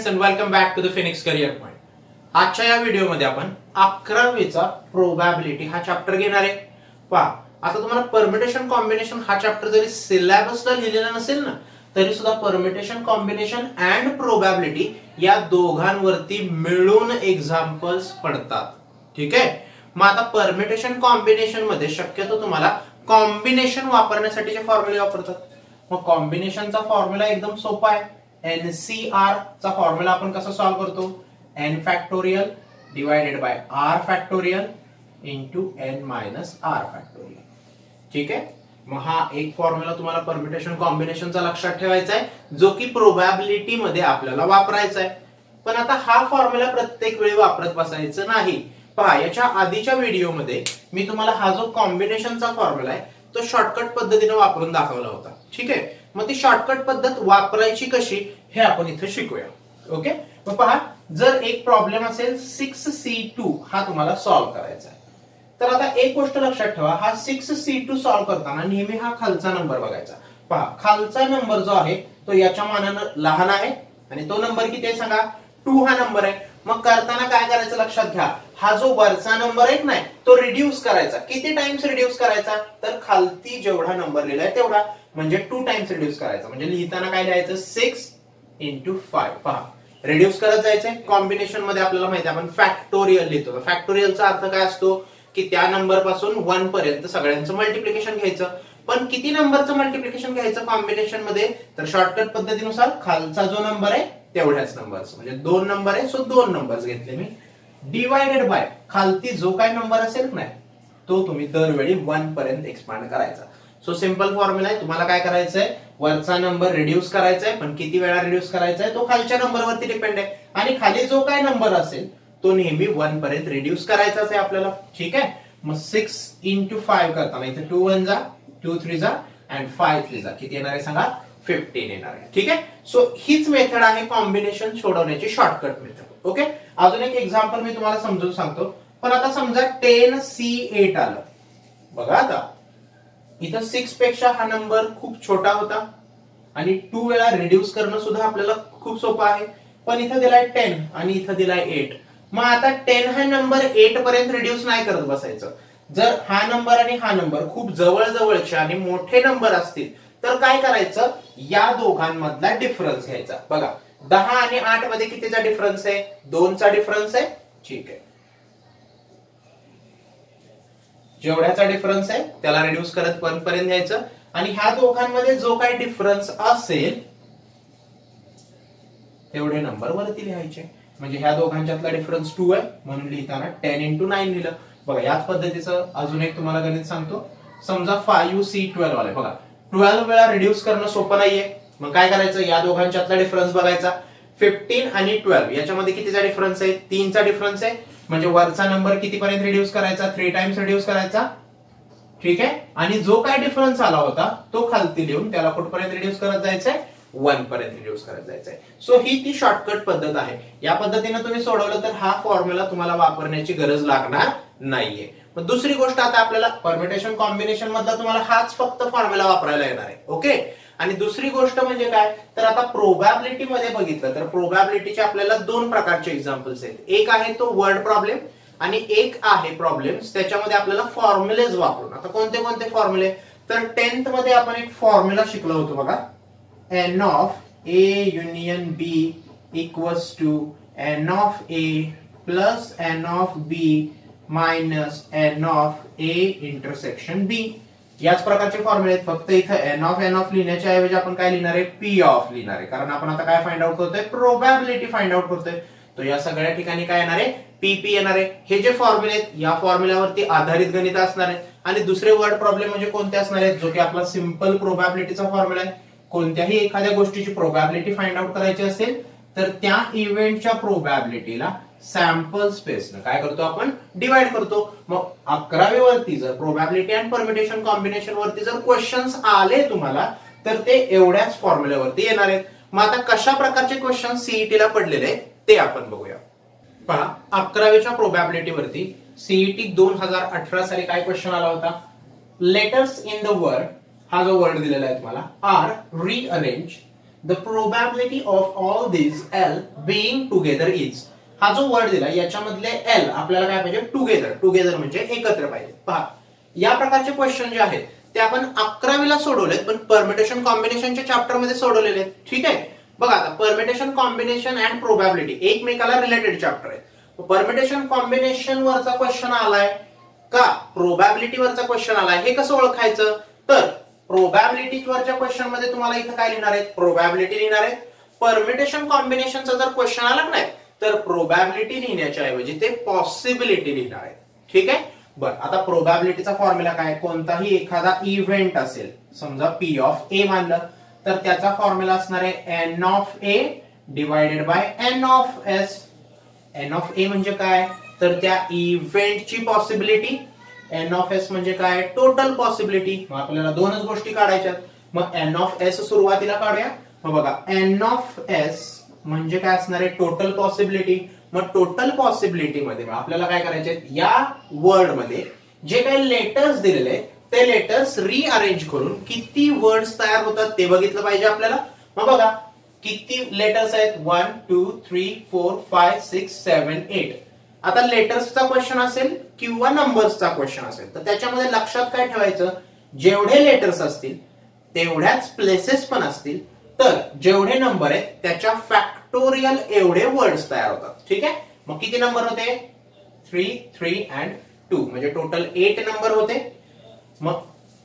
Students and welcome back to the Phoenix career point. आजच्या या व्हिडिओमध्ये आपण 11वीचा प्रोबॅबिलिटी हा चॅप्टर घेणार आहे। पहा, आता तुम्हाला परम्युटेशन कॉम्बिनेशन हा चॅप्टर जरी सिलेबसला लिहिलेला नसेल ना, तरी सुद्धा परम्युटेशन कॉम्बिनेशन अँड प्रोबॅबिलिटी या दोघांवरती मिळून एक्झाम्पल्स पडतात। ठीक आहे, मग आता परम्युटेशन कॉम्बिनेशन मध्ये शक्यतो तुम्हाला कॉम्बिनेशन वापरण्यासाठीचे फॉर्म्युले वापरतात। मग कॉम्बिनेशनचा फॉर्म्युला एकदम सोपा आहे। NCR चा फॉर्म्युला आपण कसा सॉल्व करतो? n factorial divided by r factorial into n minus r factorial. ठीक आहे, मग हा एक फॉर्म्युला तुम्हाला परम्युटेशन कॉम्बिनेशनचा लक्षात ठेवायचा आहे, जो की प्रोबॅबिलिटी मध्ये आपल्याला वापरायचा आहे। पण आता हा फॉर्म्युला प्रत्येक वेळी वापरत बसायचं नाही। पहा, याच्या आधीच्या व्हिडिओमध्ये मी तुम्हाला हा जो कॉम्बिनेशनचा फॉर्म्युला आहे तो शॉर्टकट पद्धतीने वापरून दाखवला होता। ठीक आहे, मग ती शॉर्टकट पद्धत वापरायची कशी हे आपण इथे शिकूया। ओके, मग पहा, जर एक प्रॉब्लेम असेल 6C2 हा तुम्हाला सॉल्व्ह करायचा आहे, तर आता एक गोष्ट लक्षात ठेवा, हा 6C2 सॉल्व्ह करताना नेहमी हा खालचा नंबर बघायचा। पहा, खालचा नंबर जो आहे तो याच्या मानाने लहान आहे आणि तो नंबर किती आहे सांगा? 2 हा नंबर आहे। मग करताना काय करायचं लक्षात घ्या, हा जो वरचा नंबर आहे नाही तो रिड्यूस करायचा। किती टाइम्स रिड्यूस करायचा? तर खालती जेवढा नंबर लिहिलाय तेवढा, म्हणजे 2 टाइम्स रिड्यूस करायचा। म्हणजे लिहिताना काय लिहायचं? 6 into 5। पहा, रिड्यूस करत जायचंय। कॉम्बिनेशन मध्ये आपल्याला माहिती आहे आपण फॅक्टोरियल लिहितो। फॅक्टोरियलचा अर्थ काय असतो की त्या नंबर पासून 1 पर्यंत सगळ्यांचं मल्टिप्लिकेशन घ्यायचं। पण किती नंबरचं मल्टिप्लिकेशन घ्यायचं कॉम्बिनेशन मध्ये? तर शॉर्टकट पद्धतीनुसार खालचा जो नंबर आहे तेवढ्याच नंबर्स, म्हणजे 2 नंबर आहे सो 2 नंबर्स घेतले मी, डिवाइडेड बाय खालती जो काय नंबर असेल नाही तो तुम्ही दरवेळी 1 पर्यंत एक्सपांड करायचा। सो सिंपल फॉर्म्युला आहे। तुम्हाला काय करायचंय? वरचा नंबर रिड्यूस करायचा आहे, पण किती वेळा रिड्यूस करायचा आहे तो खालच्या नंबरवरती डिपेंड आहे, आणि खाली जो काय नंबर असेल तो नेहमी 1 पर्यंत रिड्यूस करायचाच आहे आपल्याला। ठीक आहे, मग 6 into 5 करताना इथे 2 1 जा, 2 3 जा and 5 3 जा, किती येणार आहे सांगा? 15 येणार आहे। ठीक आहे, सो हीच मेथड आहे कॉम्बिनेशन सोडवण्याची शॉर्टकट मेथड। ओके, अजून एक एक्झाम्पल मी तुम्हाला समजून सांगतो। पण आता समजा 10C8 आलं, बघा आता इथं 6 पेक्षा हा नंबर खूप छोटा होता आणि 2 वेळा रिड्यूस करणं सुद्धा आपल्याला खूप सोपं आहे। पण इथं दिलाय 10 आणि इथं दिलाय 8। मग आता 10 हा नंबर 8 पर्यंत रिड्यूस नाही करत बसायचं। जर हा नंबर आणि हा नंबर खूप जवळ जवळचे आणि मोठे नंबर असतील तर काय करायचं? या दोघांमधला डिफरन्स घ्यायचा। बघा, 10 आणि 8 मध्ये कितीचा डिफरन्स आहे? 2 चा डिफरन्स आहे। ठीक आहे, जेवढ्याचा डिफरन्स आहे त्याला रिड्यूस करत 1 पर्यंत घ्यायचं, आणि ह्या दोघांमध्ये जो काही डिफरन्स असेल तेवढे नंबर वरती लिहायचे। म्हणजे ह्या दोघांच्यातला डिफरन्स 2 आहे म्हणून लिहिताना 10 into 9 लिहिलं। बघा, याच पद्धतीचं अजून एक तुम्हाला गणित सांगतो। समजा 5C12 आलाय, बघा 12 वेळा रिड्यूस करणं सोपं नाहीये। मग काय करायचं? या दोघांच्यातला डिफरन्स बघायचा। 15 आणि 12 याच्यामध्ये कितीचा डिफरन्स आहे? 3 चा डिफरन्स आहे, म्हणजे वरचा नंबर किती पर्यंत रिड्यूस करायचा? 3 टाइम्स रिड्यूस करायचा। ठीक आहे, आणि जो काय डिफरन्स आला होता तो खालती लिहून त्याला कुठपर्यंत रिड्यूस करत जायचंय? 1 पर्यंत रिड्यूस करत जायचंय। सो ही ती शॉर्टकट पद्धत आहे। या पद्धतीने तुम्ही सोडवलं तर हा फॉर्म्युला तुम्हाला वापरण्याची गरज लागणार नाहीये। मग दुसरी गोष्ट, आता आपल्याला परम्युटेशन कॉम्बिनेशन मधला तुम्हाला हाच फक्त फॉर्म्युला वापरायला येणार आहे। ओके, आणि दुसरी गोष्ट म्हणजे काय, तर आता प्रोबॅबिलिटी मध्ये बघितलं तर प्रोबॅबिलिटीचे आपल्याला 2 प्रकारचे एक्झाम्पल्स आहेत। एक आहे तो वर्ड प्रॉब्लेम आणि एक आहे प्रॉब्लेम्स त्याच्यामध्ये आपल्याला फॉर्म्युलेज वापरून। आता कोणते कोणते फॉर्म्युले? तर 10th मध्ये आपण एक फॉर्म्युला शिकलो होतो बघा, n of A union B equals to n of A plus n of B minus n of A intersection B। याच प्रकारचे फॉर्म्युले आहेत, फक्त इथं n of लिहिण्याच्या ऐवजी आपण काय लिहिणार आहे? P of लिहिणार आहे, कारण आपण आता काय फाइंड आउट करतोय? प्रोबॅबिलिटी फाइंड आउट करतोय। तो या सगळ्या ठिकाणी काय येणार आहे? PP येणार आहे। हे जे फॉर्म्युले आहेत या फॉर्म्युल्यावरती आधारित गणित असणार आहे। आणि दुसरे वर्ड प्रॉब्लेम म्हणजे कोणते असणार आहेत? जो की आपला सिंपल प्रोबॅबिलिटीचा फॉर्म्युला आहे। कोणत्याही एखाद्या गोष्टीची प्रोबॅबिलिटी फाइंड आउट करायची असेल तर त्या इव्हेंटच्या प्रोबॅबिलिटीला सॅम्पल स्पेसने काय करतो आपण? डिवाइड करतो। मग 11वी वरती जर प्रोबॅबिलिटी अँड परम्युटेशन कॉम्बिनेशन वरती जर क्वेश्चन्स आले तुम्हाला तर ते एवढ्याच फॉर्म्युल्यावरती येणार आहेत। मग आता कशा प्रकारचे क्वेश्चन सीईटी ला पडलेले ते आपण बघूया। पहा, 11वीच्या प्रोबॅबिलिटी वरती सीईटी 2018 साली काय क्वेश्चन आला होता? लेटर्स इन द वर्ड, हा जो वर्ड दिलेला आहे तुम्हाला, are rearrange the probability of all this L being together is. हा जो वर्ड दिला याच्यामधले एल आपल्याला काय पाहिजे, टुगेदर. टुगेदर म्हणजे एकत्र पाहिजे. पहा या प्रकारचे क्वेश्चन जे आहेत ते आपण 11वीला सोडवलेत, पण परमिटेशन कॉम्बिनेशनच्या चॅप्टर मध्ये सोडवलेले आहेत. ठीक आहे. बघा आता परमिटेशन कॉम्बिनेशन अँड प्रोबॅबिलिटी एकमेकाला रिलेटेड चॅप्टर आहे. परमिटेशन कॉम्बिनेशन वरचा क्वेश्चन आलाय का प्रोबॅबिलिटी वरचा क्वेश्चन आलाय, हे कसं ओळखायचं, तर प्रोबॅबिलिटी वरच्या क्वेश्चन मध्ये तुम्हाला इथं काय लिहिणार आहे, प्रोबॅबिलिटी लिहिणार आहे. परमिटेशन कॉम्बिनेशनचा जर क्वेश्चन आला नाही तर प्रोबॅबिलिटी लिहिण्याच्या ऐवजी ते पॉसिबिलिटी लिहिणार आहे. ठीक आहे. बर आता प्रोबॅबिलिटीचा फॉर्म्युला काय, कोणताही एखादा इव्हेंट असेल, समजा पी ऑफ ए मानलं तर त्याचा फॉर्म्युला असणार आहे n of A divided by n of S. N of A म्हणजे काय, तर त्या इव्हेंटची पॉसिबिलिटी. एन ऑफ एस म्हणजे काय, टोटल पॉसिबिलिटी. मग आपल्याला दोनच गोष्टी काढायच्यात. मग एन ऑफ एस सुरुवातीला काढूया. मग बघा एन ऑफ एस म्हणजे काय असणार आहे, टोटल पॉसिबिलिटी. मग टोटल पॉसिबिलिटी मध्ये आपल्याला काय करायचे, या वर्ड मध्ये जे काही लेटर्स दिलेले आहेत ते लेटर्स रिअरेंज करून किती वर्ड्स तयार होतात ते बघितलं पाहिजे आपल्याला. मग बघा किती लेटर्स आहेत, 1 2 3 4 5 6 7 8. आता लेटर्सचा क्वेश्चन असेल किंवा नंबर्सचा क्वेश्चन असेल तर त्याच्यामध्ये लक्षात काय ठेवायचं, जेवढे लेटर्स असतील तेवढ्याच प्लेसेस पण असतील, तर जेवढे नंबर आहेत त्याच्या फॅक्टोरियल एवढे वर्ड्स तयार होतात. ठीक आहे. मग किती नंबर होते, 3 3 अँड 2 म्हणजे टोटल 8 नंबर होते. मग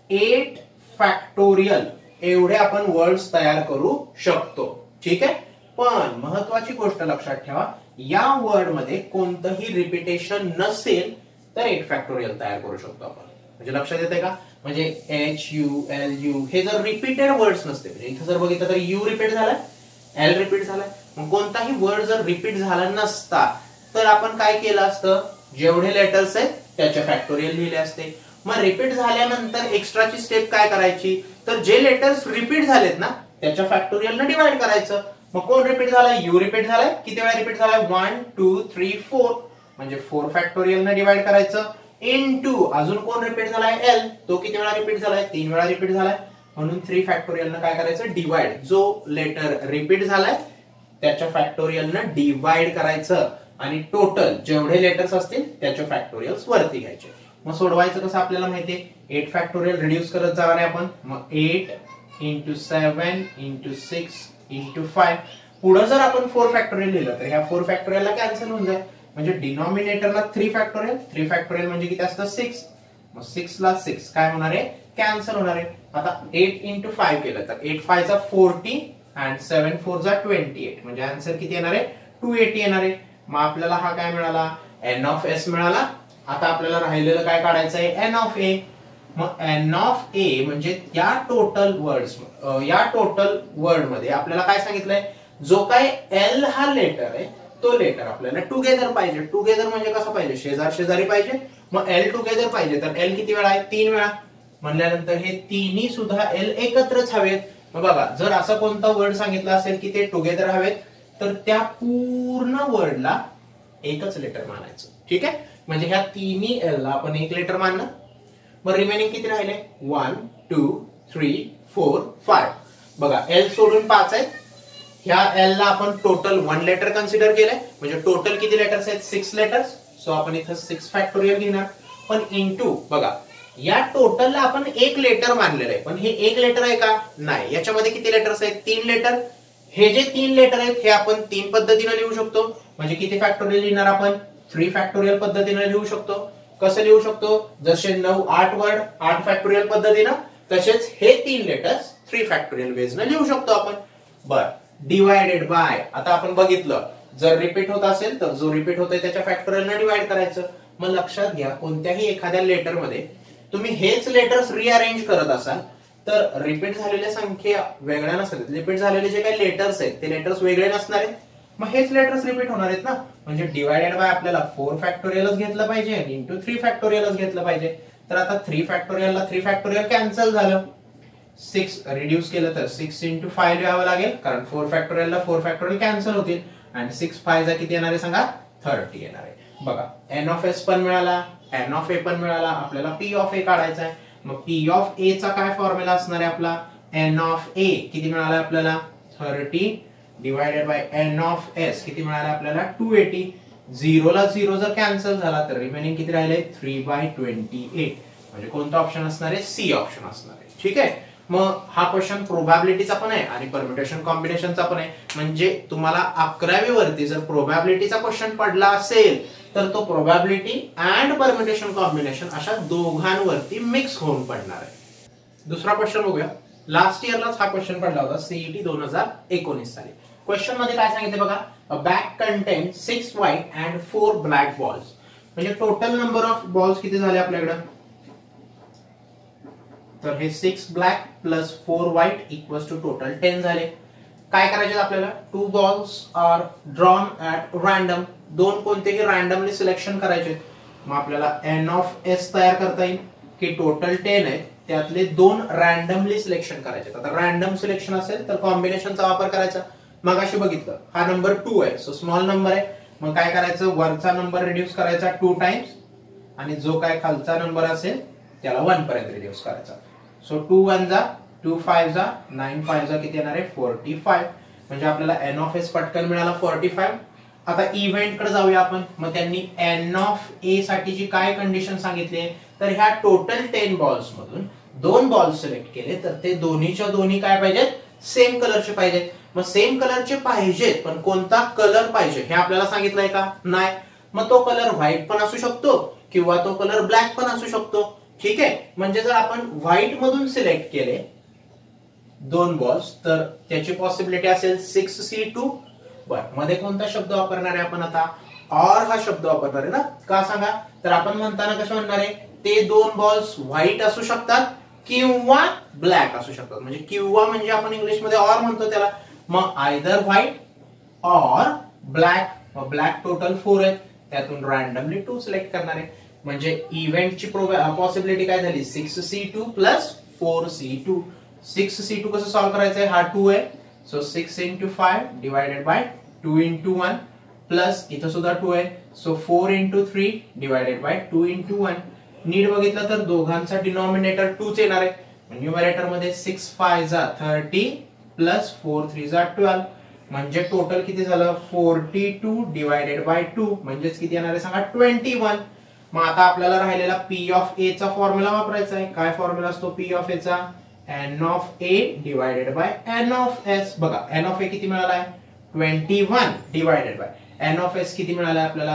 8 फॅक्टोरियल एवढे आपण वर्ड्स तयार करू शकतो. ठीक आहे. पण महत्वाची गोष्ट लक्षात ठेवा, या वर्ड मध्ये कोणतंही रिपिटेशन नसेल तर 8 फॅक्टोरियल तयार करू शकतो आपण. म्हणजे लक्षात येते का, म्हणजे एच यू एल यू हे जर रिपीटेड वर्ड्स नसते, म्हणजे इथं जर बघितलं तर यू रिपीट झालाय, एल रिपीट झालाय, मग कोणताही वर्ड जर रिपीट झाला नसता तर आपण काय केलं असतं, जेवढे लेटर्स आहेत त्याचे फॅक्टोरियल लिहिले असते. मग रिपीट झाल्यानंतर एक्स्ट्राची स्टेप काय करायची, तर जे लेटर्स रिपीट झालेत ना त्याच्या फॅक्टोरियलने डिवाइड करायचं. मग कोण रिपीट झालाय, यू रिपीट झालाय, किती वेळा रिपीट झालाय, 1 2 3 4 म्हणजे 4 फॅक्टोरियलने डिवाइड करायचं. इनटू अजून कोण रिपीट झालाय, एल, तो किती वेळा रिपीट झालाय, 3 वेळा रिपीट झालाय, म्हणून 3 फॅक्टोरियलने काय करायचं, डिवाइड. जो लेटर रिपीट झालाय त्याच्या फॅक्टोरियलने डिवाइड करायचं आणि टोटल जेवढे लेटर्स असतील त्याचे फॅक्टोरियल्स वरती घ्यायचे. मग सोडवायचं कसं आपल्याला माहितीये, 8 फॅक्टोरियल रिड्यूस करत जाणार आहे आपण. मग 8 इंटू 7 इंटू 6 इंटू 5. पुढे जर आपण 4 फॅक्टोरियल लिहिलं तर ह्या 4 फॅक्टोरियलला कॅन्सल होऊन जाईल. म्हणजे डिनॉमिनेटरला 3 फॅक्टोरियल, 3 फॅक्टोरियल म्हणजे किती असतं, 6. मग 6 ला 6 काय होणार आहे, कॅन्सल होणार आहे. आता 8 इंटू 5 केलं तर 8 5 चा 40 अँड 7 4 चा 28 म्हणजे आन्सर किती येणार आहे, 280 येणार आहे. मग आपल्याला हा काय मिळाला, एन ऑफ एस मिळाला. आता आपल्याला राहिलेलं काय काढायचं आहे, एन ऑफ ए. मग एन ऑफ ए म्हणजे या टोटल वर्ड मध्ये आपल्याला काय सांगितलंय, जो काय एल हा लेटर आहे तो लेटर आपल्याला टुगेदर पाहिजे. टुगेदर म्हणजे कसं पाहिजे, शेजार शेजारी पाहिजे. मग एल टुगेदर पाहिजे तर एल किती वेळा आहे, 3 वेळा. म्हणल्यानंतर हे तिन्ही सुद्धा एल एकत्रच हवेत. मग बघा जर असं कोणता वर्ड सांगितलं असेल की ते टुगेदर हवेत तर त्या पूर्ण वर्डला एकच लेटर मानायचं. ठीक आहे. म्हणजे ह्या तिन्ही एल ला आपण एक लेटर मानलं. मग रिमेनिंग किती राहिले, 1 2 3 4 5. बघा एल सोडून 5 आहेत. ह्या एल ला आपण टोटल 1 लेटर कन्सिडर केलंय. म्हणजे टोटल किती लेटर्स आहेत, 6 लेटर्स. सो आपण इथं 6 फॅक्टोरियल घेणार. पण इनटू बघा या टोटलला आपण एक लेटर मानलेलं आहे, पण हे एक लेटर आहे का, नाही. याच्यामध्ये किती लेटर्स आहेत, 3 लेटर. हे जे 3 लेटर आहेत हे आपण 3 पद्धतीने लिहू शकतो. म्हणजे किती फॅक्टोरियल लिहिणार आपण, 3 फॅक्टोरियल पद्धतीने लिहू शकतो. कसं लिहू शकतो, जसे 9 8 वर्ड 8 फॅक्टोरियल पद्धतीनं, तसेच हे 3 लेटर्स 3 फॅक्टोरियल वेजने लिहू शकतो आपण. बर डिवायडेड बाय, आता आपण बघितलं जर रिपीट होत असेल तर जो रिपीट होतोय त्याच्या फॅक्टोरियलने डिवाइड करायचं. मग लक्षात घ्या कोणत्याही एखाद्या लेटर मध्ये तुम्ही हेच लेटर्स रिअरेंज करत असाल तर रिपीट झालेल्या संख्या वेगळ्या नसतात. रिपीट झालेले जे काही लेटर्स आहेत ते लेटर्स वेगळे नसणार आहेत. मग हेच लेटर्स रिपीट होणार आहेत ना. म्हणजे डिवायडेड बाय आपल्याला 4 फॅक्टोरियलच घेतलं पाहिजे आणि इंटू 3 फॅक्टोरियलच घेतलं पाहिजे. तर आता 3 फॅक्टोरियलला 3 फॅक्टोरियल कॅन्सल झालं. 6 रिड्यूस केलं तर 6 इंटू 5 लिहावं लागेल, कारण 4 फॅक्टोरियलला 4 फॅक्टोरियल कॅन्सल होतील. आणि 6 5 चा किती येणार आहे सांगा, 30 येणार आहे. बघा एन ऑफ एस पण मिळाला, एन ऑफ ए पण मिळाला. आपल्याला पी ऑफ ए काढायचा आहे. मग पी ऑफ ए चा काय फॉर्म्युला असणार आहे आपला, एन ऑफ ए किती मिळाला आपल्याला, 30 divided by n of s किती मिळालं आपल्याला 280. 0 ला 0 जर कॅन्सल झाला तर रिमेनिंग किती राहिले 3/28. म्हणजे कोणता ऑप्शन असणार आहे सी ऑप्शन असणार आहे. ठीक आहे. मग हा क्वेश्चन प्रोबॅबिलिटीचा पण आहे आणि परम्युटेशन कॉम्बिनेशनचा पण आहे. म्हणजे तुम्हाला 11वी वरती जर प्रोबॅबिलिटीचा क्वेश्चन पडला असेल तर तो प्रोबॅबिलिटी अँड परम्युटेशन कॉम्बिनेशन अशा दोघांवरती मिक्स होऊन पडणार आहे. दुसरा क्वेश्चन बघूया. लास्ट इयरलाच हा क्वेश्चन पडला होता सीईटी 2019 साली. क्वेश्चन मध्ये काय सांगितले बघा, a bag contain 6 white and 4 black balls. म्हणजे टोटल नंबर ऑफ बॉल्स किती झाले आपल्याकडे, तर हे 6 black plus 4 white equals to total 10 झाले. काय करायचे आपल्याला, 2 balls are drawn at random. दोन कोणतेही रँडमली सिलेक्शन करायचे. मग आपल्याला n ऑफ s तयार करता येईल की टोटल 10 आहे त्यातले 2 रँडमली सिलेक्शन करायचे. आता रँडम सिलेक्शन असेल तर कॉम्बिनेशनचा वापर करायचा. मगाशी बघितलं हा नंबर 2 आहे, सो स्मॉल नंबर आहे. मग काय करायचं, वरचा नंबर रिड्यूस करायचा 2 टाइम्स आणि जो काय खालचा नंबर असेल त्याला 1 पर्यंत रिड्यूस करायचा. सो 2 1 जा 2 5 जा 9 5 जा किती येणार आहे 45. म्हणजे आपल्याला n ऑफ s पटकन मिळाला 45. आता इव्हेंट कडे जाऊया आपण. मग त्यांनी n ऑफ a साठीची काय कंडिशन सांगितली, तर ह्या टोटल 10 बॉल्स मधून 2 बॉल्स सिलेक्ट केले तर ते दोन्हीच्या दोन्ही काय पाहिजेत, सेम कलरचे पाहिजेत. मग सेम कलरचे पाहिजेत पण कोणता कलर पाहिजे हे आपल्याला सांगितलंय का, नाही. मग तो कलर व्हाईट पण असू शकतो किंवा तो कलर ब्लॅक पण असू शकतो. ठीक आहे. म्हणजे जर आपण व्हाईट मधून सिलेक्ट केले 2 बॉल्स तर त्याची पॉसिबिलिटी असेल 6c2. बरं, मध्ये कोणता शब्द वापरणार आहे आपण आता, ऑर हा शब्द वापरणार आहे ना. का सांगा, तर आपण म्हणताना कसं म्हणणार आहे, ते 2 बॉल्स व्हाईट असू शकतात किंवा ब्लॅक असू शकतात. म्हणजे किंवा म्हणजे आपण इंग्लिश मध्ये ऑर म्हणतो त्याला. मग आयदर व्हाईट ऑर ब्लॅक. मग ब्लॅक टोटल 4 आहेत त्यातून रँडमली 2 सिलेक्ट करणार आहे. म्हणजे इव्हेंटची पॉसिबिलिटी काय झाली 6c2 प्लस 4c2. 6c2 कसं सॉल्व्ह करायचंय, हा 2 आहे so 6 into 5 divided by 2 into 1 plus इथं सुद्धा 2 आहे so 4 into 3 divided by 2 into 1. नीट बघितलं तर दोघांचा डिनॉमिनेटर 2च येणार आहे. न्यूमरेटर मध्ये 6 5 जा 30 प्लस 4 3 जा 12. म्हणजे टोटल किती झालं 42 डिवायडेड बाय 2. म्हणजेच किती येणार आहे सांगा 21. मग आता आपल्याला राहिलेला p ऑफ a चा फॉर्म्युला वापरायचा आहे. काय फॉर्म्युला असतो p ऑफ a चा, n of a divided by n of s. बघा n ऑफ a किती मिळाला आहे 21 divided by n of s किती मिळाला आपल्याला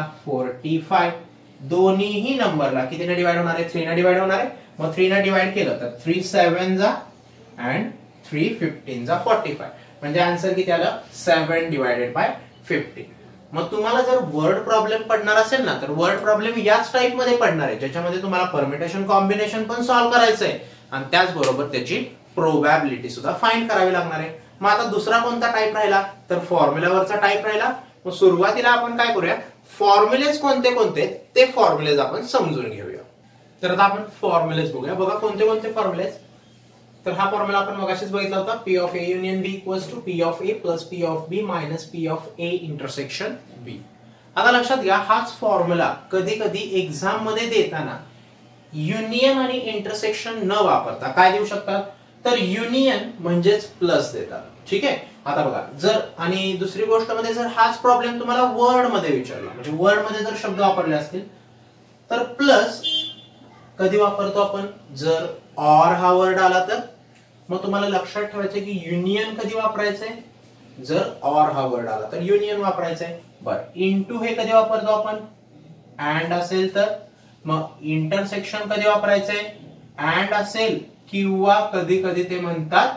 45. दोन्हीही नंबरला कितीने डिवाइड होणार आहे 3 ने डिवाइड होणार आहे. मग 3 ने डिवाइड केलं तर 3 7 जा अँड 3 15 जा 45. म्हणजे आन्सर किती आलं 7 डिवायडेड बाय 50. मग तुम्हाला जर वर्ड प्रॉब्लेम पडणार असेल ना तर वर्ड प्रॉब्लेम याच टाइप मध्ये पडणार आहे ज्याच्यामध्ये तुम्हाला परम्युटेशन कॉम्बिनेशन पण सॉल्व्ह करायचं आहे आणि त्याचबरोबर त्याची प्रोबॅबिलिटी सुद्धा फाइंड करावी लागणार आहे. मग आता दुसरा कोणता टाइप राहिला तर फॉर्म्युलावरचा टाइप राहिला. मग सुरुवातीला आपण काय करूया, फॉर्म्युलेज कोणते कोणते ते फॉर्म्युलेज आपण समजून घेऊया. तर आता आपण फॉर्म्युलेज बघूया. बघा कोणते कोणते फॉर्म्युलेज. तर हा फॉर्म्युला आपण मगाशीच बघितला होता, p of a union b equals to p of a plus p of b minus p of a intersection b. आता लक्षात घ्या हाच फॉर्म्युला कधी कधी एक्झाम मध्ये देताना युनियन आणि इंटरसेक्शन न वापरता काय देऊ शकतात, तर युनियन म्हणजेच प्लस देतात. ठीक आहे. आता बघा जर आणि दुसरी गोष्ट मध्ये जर हाच प्रॉब्लेम तुम्हाला वर्ड मध्ये विचारला, म्हणजे वर्ड मध्ये जर शब्द वापरले असतील तर प्लस कधी वापरतो आपण, जर ऑर हा वर्ड आला तर. मग तुम्हाला लक्षात ठेवायचं की युनियन कधी वापरायचंय, जर ऑर हा वर्ड आला तर युनियन वापरायचंय. बर, इनटू हे कधी वापरतो आपण, अँड असेल तर. मग इंटरसेक्शन कधी वापरायचंय, अँड असेल किंवा कधी कधी ते म्हणतात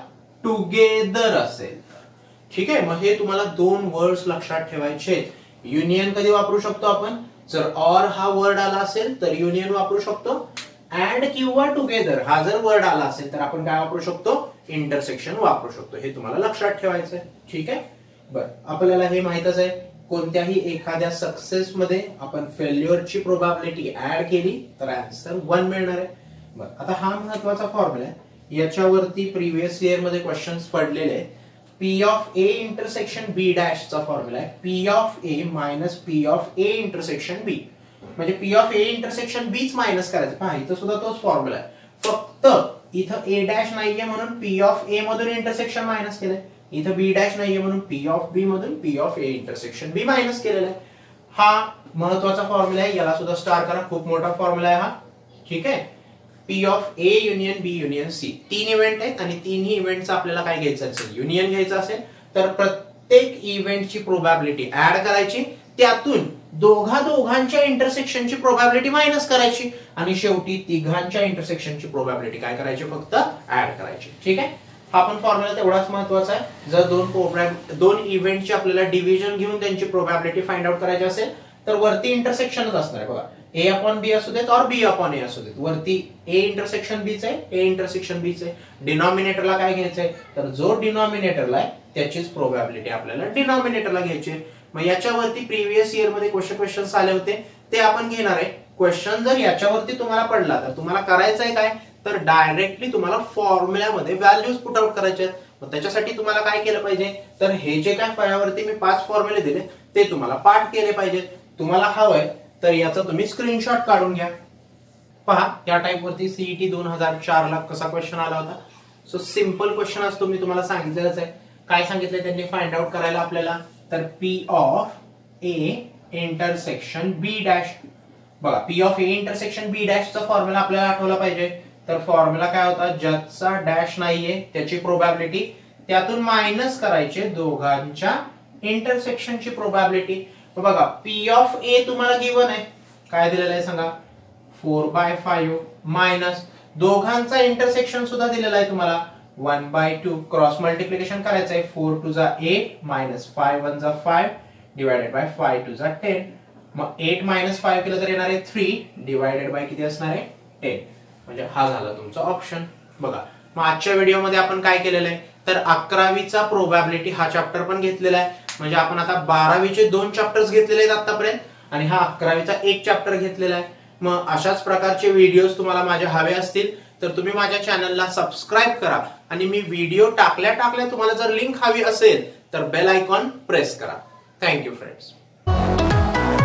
टुगेदर असेल. ठीक आहे. मग हे तुम्हाला 2 वर्ड्स लक्षात ठेवायचे. युनियन कधी वापरू शकतो आपण, जर ऑर हा वर्ड आला असेल तर युनियन वापरू शकतो. अँड किंवा टुगेदर हा जर वर्ड आला असेल तर आपण काय वापरू शकतो, इंटरसेक्शन वापरू शकतो. हे तुम्हाला लक्षात ठेवायचं आहे. ठीक आहे. बरं, आपल्याला हे माहितच आहे कोणत्याही एखाद्या सक्सेस मध्ये आपण फेल्युअरची प्रोबॅबिलिटी ऍड केली तर आन्सर 1 मिळणार आहे. बरं, आता हा महत्वाचा फॉर्म्युला आहे. याच्यावरती प्रिव्हियस इयर मध्ये क्वेश्चन्स पडलेले आहेत. p of a intersection b dash चा फॉर्म्युला आहे p of a minus p of a intersection b. म्हणजे p of a intersection b च मायनस करायचं. पहा इथं सुद्धा तोच फॉर्म्युला आहे, फक्त इथं a डॅश नाहीये म्हणून p ऑफ a मधून इंटरसेक्शन मायनस केलंय. इथं बी डॅश नाहीये म्हणून पी ऑफ बी मधून P of A intersection B minus केलेला आहे. हा महत्वाचा फॉर्म्युला आहे, याला सुद्धा स्टार करा, खूप मोठा फॉर्म्युला आहे हा. ठीक आहे. P of A union B union C, 3 event आहेत आणि तिन्ही इव्हेंटचा आपल्याला काय घ्यायचं असेल, युनियन घ्यायचं असेल तर प्रत्येक इव्हेंटची प्रोबॅबिलिटी ऍड करायची, त्यातून दोघांच्या इंटरसेक्शनची प्रोबॅबिलिटी मायनस करायची आणि शेवटी तिघांच्या इंटरसेक्शनची प्रोबॅबिलिटी काय करायची, फक्त ऍड करायची. ठीक आहे. हा पण फॉर्म्युला तेवढाच महत्वाचा आहे. जर दोन इव्हेंटची आपल्याला डिव्हिजन घेऊन त्यांची प्रोबॅबिलिटी फाइंड आउट करायची असेल तर वरती इंटरसेक्शनच असणार आहे. बघा, ए अपॉन बी असू देत और बी अपॉन ए असू देत, वरती ए इंटरसेक्शन बीच आहे, ए इंटरसेक्शन बीच आहे. डिनॉमिनेटरला काय घ्यायचंय, तर जो डिनॉमिनेटरला आहे त्याचीच प्रोबॅबिलिटी आपल्याला डिनॉमिनेटरला घ्यायची. मग याच्यावरती प्रिव्हियस इयर मध्ये क्वेश्चन्स आले होते ते आपण घेणार आहे. क्वेश्चन जर याच्यावरती तुम्हाला पडला तर तुम्हाला करायचंय काय, तर डायरेक्टली तुम्हाला फॉर्म्युल्यामध्ये व्हॅल्यूज पुट आउट करायचे आहेत. मग त्याच्यासाठी तुम्हाला काय केलं पाहिजे, तर हे जे काय फळ्यावरती मी 5 फॉर्म्युले दिले ते तुम्हाला पाठ केले पाहिजेत. तुम्हाला हवंय तर याचा तुम्ही स्क्रीनशॉट काढून घ्या. पहा, या टाइप वरती सीईटी 2004 ला कसा क्वेश्चन आला होता. सो सिंपल क्वेश्चन असतो, मी तुम्हाला सांगितलेलंच आहे. काय सांगितलंय त्यांनी फाइंड आउट करायला आपल्याला, तर P of A intersection B dash. बघा, P of A intersection B डॅशचा फॉर्म्युला आपल्याला आठवला पाहिजे. तर फॉर्म्युला काय होता, ज्याचा डॅश नाहीये त्याची प्रोबॅबिलिटी, त्यातून मायनस करायचे दोघांच्या इंटरसेक्शनची प्रोबॅबिलिटी. बघा, पी ऑफ ए तुम्हाला गिवन आहे, काय दिलेलं आहे सांगा, 4/5 मायनस दोघांचा इंटरसेक्शन सुद्धा दिलेला आहे तुम्हाला 1/2. क्रॉस मल्टिप्लिकेशन करायचं आहे, 4 2 जा 8 मायनस 5 1 जा 5 डिवायडेड बाय 5 2 जा 10. मग 8 मायनस 5 केलं तर येणार आहे 3 डिवायडेड बाय किती असणार आहे 10. म्हणजे हा झाला तुमचा ऑप्शन. बघा, मग आजच्या व्हिडिओमध्ये आपण काय केलेलं आहे, तर 11वीचा प्रोबॅबिलिटी हा चॅप्टर पण घेतलेला आहे. म्हणजे आपण आता 12वीचे 2 चॅप्टर्स घेतलेले आहेत आतापर्यंत आणि हा 11वीचा 1 चॅप्टर घेतलेला आहे. मग अशाच प्रकारचे व्हिडिओज तुम्हाला माझे हवे असतील तर तुम्ही माझ्या चॅनलला सबस्क्राईब करा आणि मी व्हिडिओ टाकल्या तुम्हाला जर लिंक हवी असेल तर बेल आयकॉन प्रेस करा. Thank you friends.